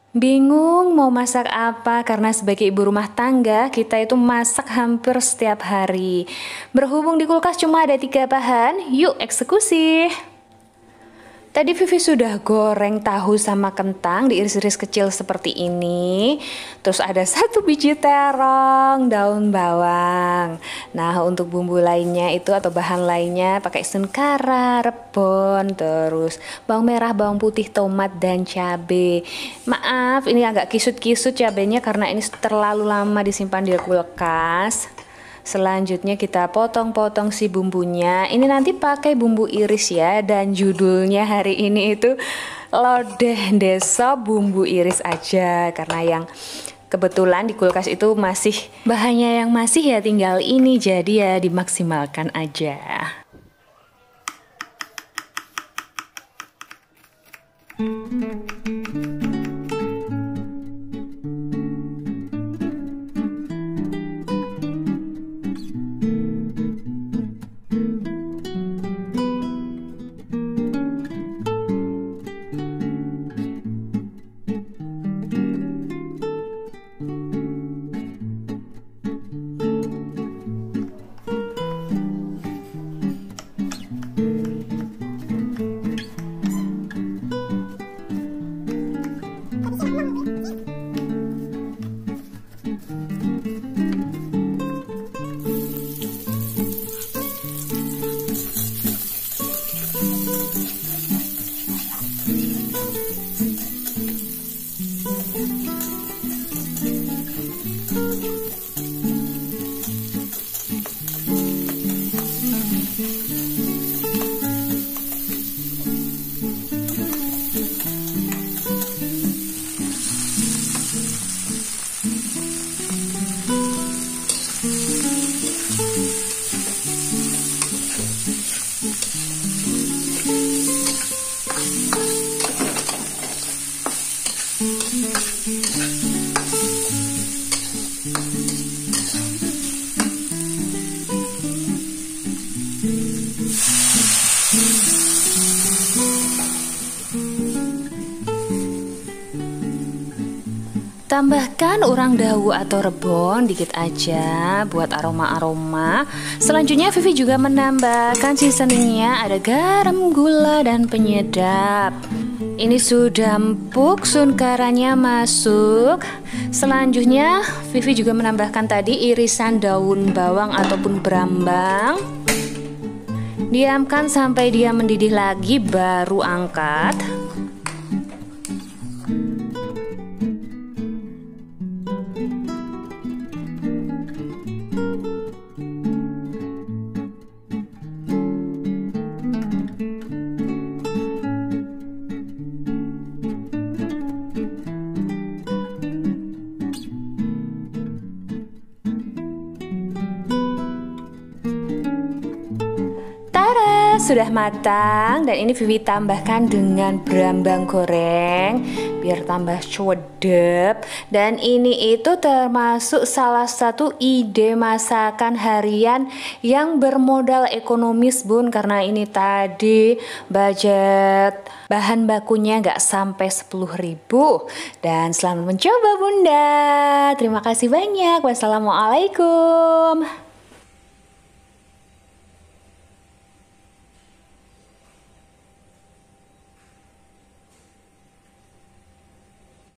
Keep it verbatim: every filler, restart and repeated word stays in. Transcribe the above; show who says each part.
Speaker 1: Bingung mau masak apa karena sebagai ibu rumah tangga kita itu masak hampir setiap hari. Berhubung di kulkas cuma ada tiga bahan, yuk eksekusi. Tadi Vivi sudah goreng tahu sama kentang diiris-iris kecil seperti ini. Terus ada satu biji terong, daun bawang. Nah untuk bumbu lainnya itu atau bahan lainnya pakai sun kara, rebon, terus bawang merah, bawang putih, tomat, dan cabai. Maaf ini agak kisut-kisut cabenya karena ini terlalu lama disimpan di kulkas. Selanjutnya kita potong-potong si bumbunya. Ini nanti pakai bumbu iris ya, dan judulnya hari ini itu lodeh desa bumbu iris aja karena yang kebetulan di kulkas itu masih bahannya yang masih ya tinggal ini, jadi ya dimaksimalkan aja. Tambahkan urang dawu atau rebon dikit aja buat aroma-aroma. Selanjutnya Vivi juga menambahkan seasoningnya, ada garam, gula, dan penyedap. Ini sudah empuk, sun karanya masuk. Selanjutnya Vivi juga menambahkan tadi irisan daun bawang ataupun brambang. Diamkan sampai dia mendidih lagi baru angkat. Sudah matang, dan ini Vivi tambahkan dengan brambang goreng biar tambah codep. Dan ini itu termasuk salah satu ide masakan harian yang bermodal ekonomis bun, karena ini tadi budget bahan bakunya nggak sampai sepuluh ribu. Dan selamat mencoba bunda, terima kasih banyak, wassalamualaikum.